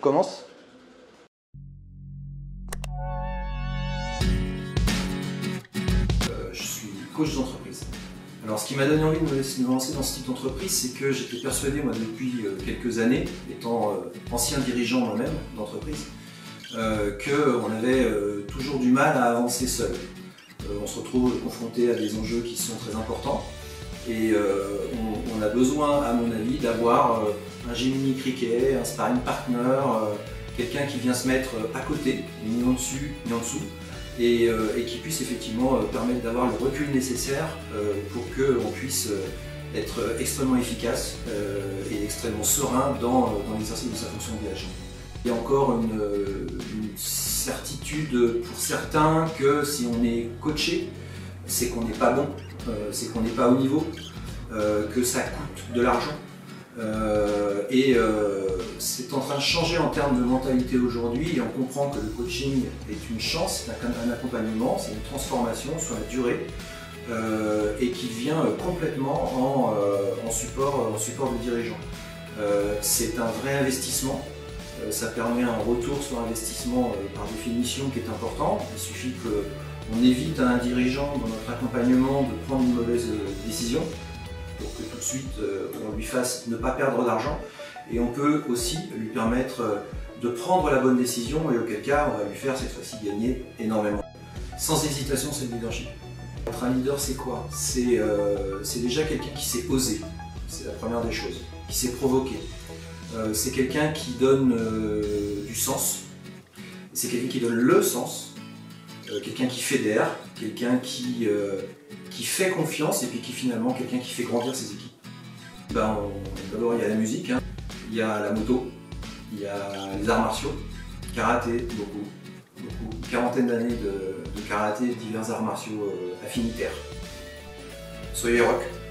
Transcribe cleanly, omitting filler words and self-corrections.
commences? Je suis coach d'entreprise. Alors ce qui m'a donné envie de me lancer dans ce type d'entreprise, c'est que j'étais persuadé, moi, depuis quelques années, étant ancien dirigeant moi-même d'entreprise, qu'on avait toujours du mal à avancer seul. On se retrouve confronté à des enjeux qui sont très importants et on a besoin, à mon avis, d'avoir un Gemini Cricket, un sparring partner, quelqu'un qui vient se mettre à côté, ni en dessus ni en dessous, et qui puisse effectivement permettre d'avoir le recul nécessaire pour qu'on puisse être extrêmement efficace et extrêmement serein dans l'exercice de sa fonction de dirigeant. Il y a encore une certitude pour certains que si on est coaché, c'est qu'on n'est pas bon, c'est qu'on n'est pas au niveau, que ça coûte de l'argent. C'est en train de changer en termes de mentalité aujourd'hui et on comprend que le coaching est une chance, c'est un accompagnement, c'est une transformation sur la durée et qui vient complètement en support de dirigeants. C'est un vrai investissement. Ça permet un retour sur investissement par définition qui est important. Il suffit qu'on évite à un dirigeant dans notre accompagnement de prendre une mauvaise décision pour que tout de suite on lui fasse ne pas perdre d'argent. Et on peut aussi lui permettre de prendre la bonne décision et auquel cas on va lui faire cette fois-ci gagner énormément. Sans hésitation, c'est le leadership. Être un leader, c'est quoi? C'est déjà quelqu'un qui sait oser, c'est la première des choses, qui sait provoquer. C'est quelqu'un qui donne du sens, c'est quelqu'un qui donne le sens, quelqu'un qui fédère, quelqu'un qui fait confiance et puis qui finalement quelqu'un qui fait grandir ses équipes. D'abord il y a la musique, hein, il y a la moto, il y a les arts martiaux, karaté, beaucoup, une quarantaine d'années de karaté, divers arts martiaux affinitaires. Soyez rock.